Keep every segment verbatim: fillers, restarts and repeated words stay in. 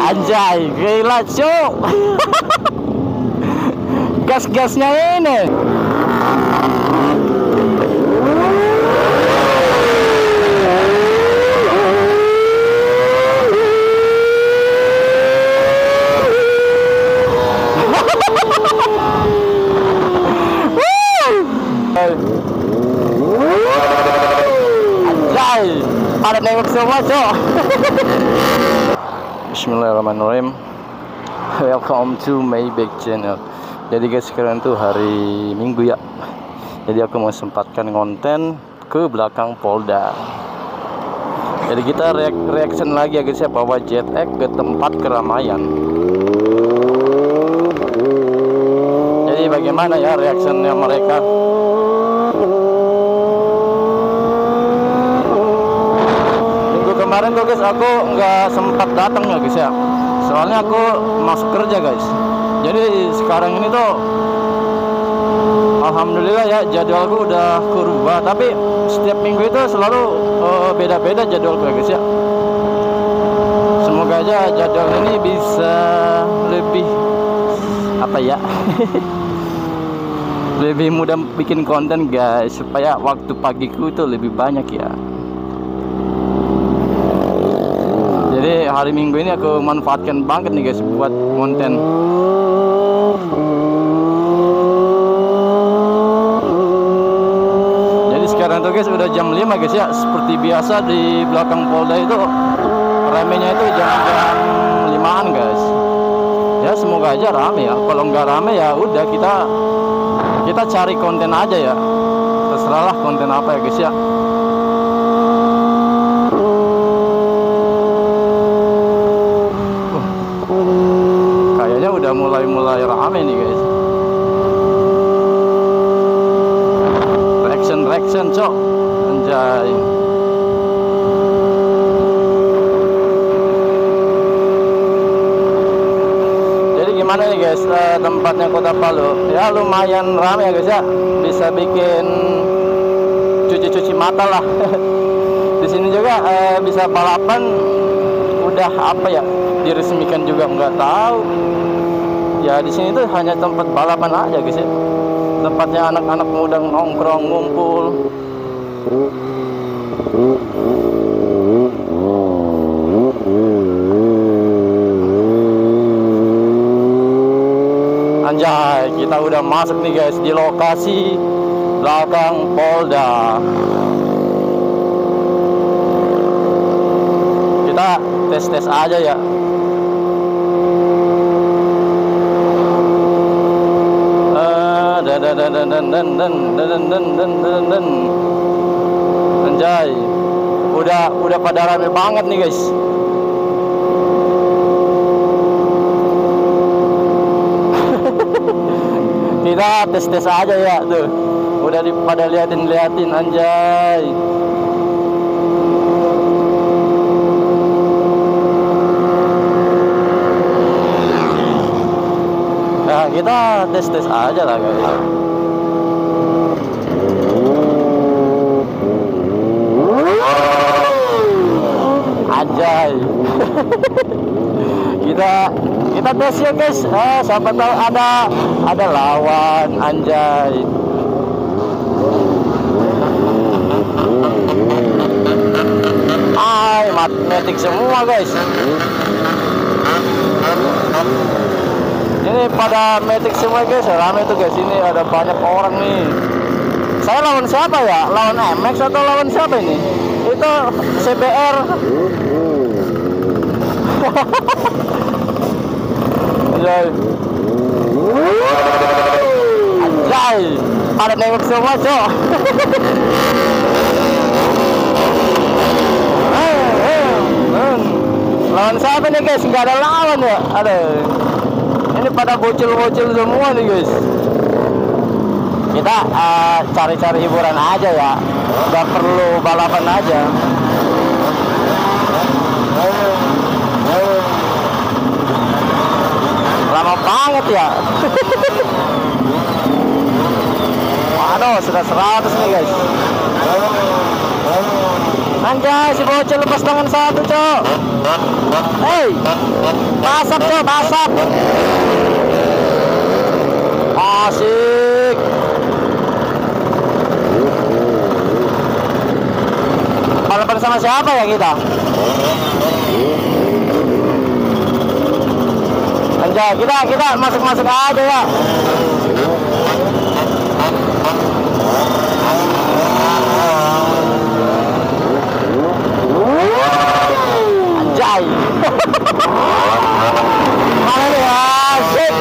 Anjay, gila cuk. Gas-gasnya ini. Anjay, pada nengok semua cok. Bismillahirrahmanirrahim. Welcome to my back channel. Jadi guys, sekarang tuh hari Minggu ya. Jadi aku mau sempatkan konten ke belakang Polda. Jadi kita reak reaction lagi ya guys ya, bawa Jet X ke tempat keramaian. Jadi bagaimana ya reactionnya mereka? Kemarin tuh guys aku nggak sempat datang ya guys ya, soalnya aku masuk kerja guys. Jadi sekarang ini tuh alhamdulillah ya jadwalku udah berubah, tapi setiap minggu itu selalu beda-beda uh, jadwalku ya guys ya. Semoga aja jadwal ini bisa lebih apa ya lebih mudah bikin konten guys, supaya waktu pagiku itu lebih banyak ya. Jadi hari Minggu ini aku manfaatkan banget nih guys buat konten. Jadi sekarang tuh guys udah jam lima guys ya. Seperti biasa di belakang Polda itu ramenya itu jam-jam limaan guys. Ya semoga aja rame ya. Kalau nggak rame ya udah kita kita cari konten aja ya. Terserahlah konten apa ya guys ya. Udah mulai-mulai rame nih guys. Reaction reaction cok. Anjay. Jadi gimana nih guys, uh, tempatnya Kota Palu ya lumayan rame ya guys ya. Bisa bikin cuci-cuci mata lah. Di sini juga uh, bisa balapan. Udah apa ya, diresmikan juga nggak tahu. Ya di sini tuh hanya tempat balapan aja guys ya. Tempatnya anak-anak muda nongkrong ngumpul. Anjay, kita udah masuk nih guys di lokasi belakang Polda. Kita tes-tes aja ya. Dan dan dan dan dan dan dan dan dan dan Anjay, udah udah pada rame banget nih guys. Kita tes tes aja ya tuh, udah di, pada liatin liatin anjay. Nah kita tes tes aja lah guys. Anjay. kita kita tes ya guys. Eh, siapa tahu ada ada lawan anjay. Ay, matematik semua guys. Ini pada metik semua guys, rame tuh guys. Ini ada banyak orang nih. Saya lawan siapa ya? Lawan M X atau lawan siapa ini? Itu C B R. Anjay. Anjay. Pada nengok semua cok. Lawan siapa nih guys? Nggak ada lawan ya? Ada. Ini pada bocil-bocil semua nih guys. Kita cari-cari uh, hiburan aja ya, nggak perlu balapan aja. Lama banget ya. Waduh, sudah seratus nih guys. Anjay. Anjay, si bocil lepas tangan satu, cok. Hei, basap, cok, basap. Asik. Balapan sama siapa ya kita? Anjay, kita kita masuk-masuk aja ya. Anjay. Mana nih, asik.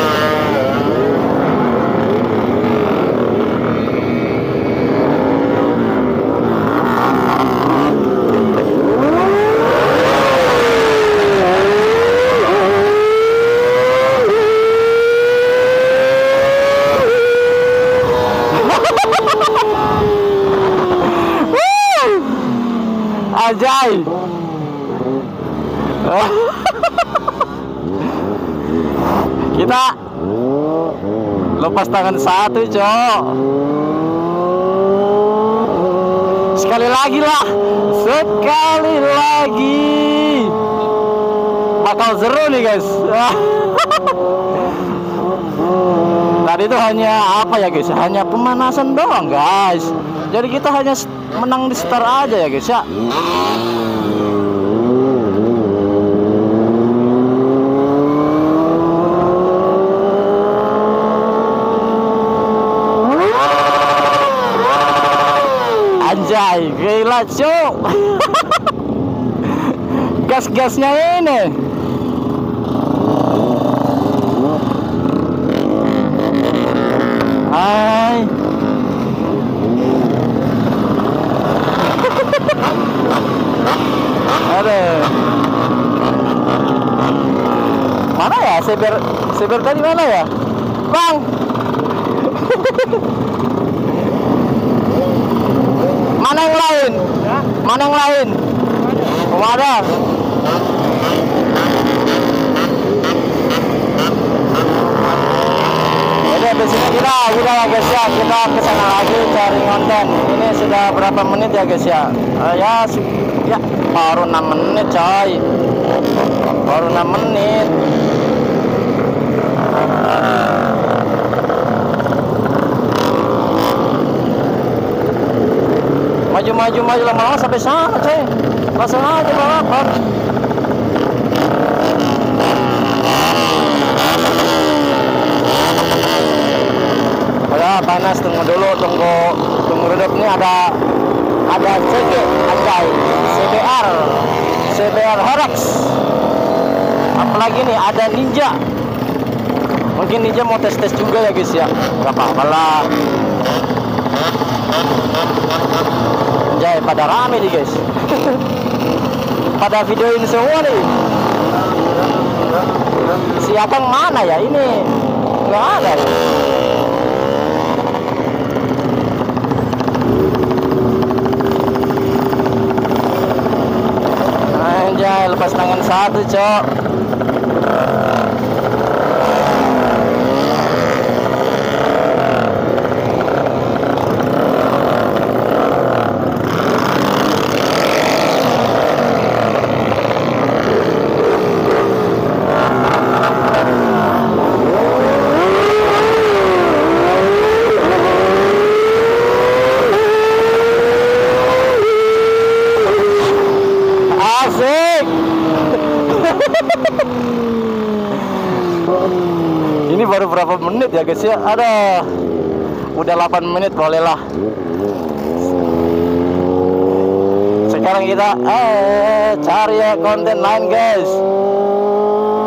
Anjay. Kita lepas tangan satu, cok. Sekali lagi lah, sekali lagi. Bakal seru nih, guys. Tadi itu hanya apa ya, guys? Hanya pemanasan doang, guys. Jadi kita hanya menang di start aja ya, guys ya. Anjay, gila, cuk. Gas-gasnya ini. Hai. Aduh. Mana ya? Seber, seber tadi mana ya? Bang. Mana yang lain? Mana yang lain? Kemana? Jadi habis ini kita kita ya guys ya, kita kesana lagi cari konten. Ini sudah berapa menit ya guys ya? Uh, ya, ya baru enam menit coy. Baru enam menit. Maju-maju maju lama-lama sampai sana coy. Langsung aja balapan. Ya panas, tunggu dulu, tunggu tunggu redup. Ini ada ada C G, anjay, C B R, C B R Horax. Apalagi nih ada Ninja. Mungkin Ninja mau tes-tes juga ya guys ya. Gak apa-apa lah. Anjay, pada rame nih guys. Pada videoin semua nih. Si Akang mana ya ini? Gak ada. Anjay, lepas tangan satu, cok. Ini baru berapa menit ya guys ya? Ada udah delapan menit, bolehlah. Sekarang kita eh cari ya konten lain guys.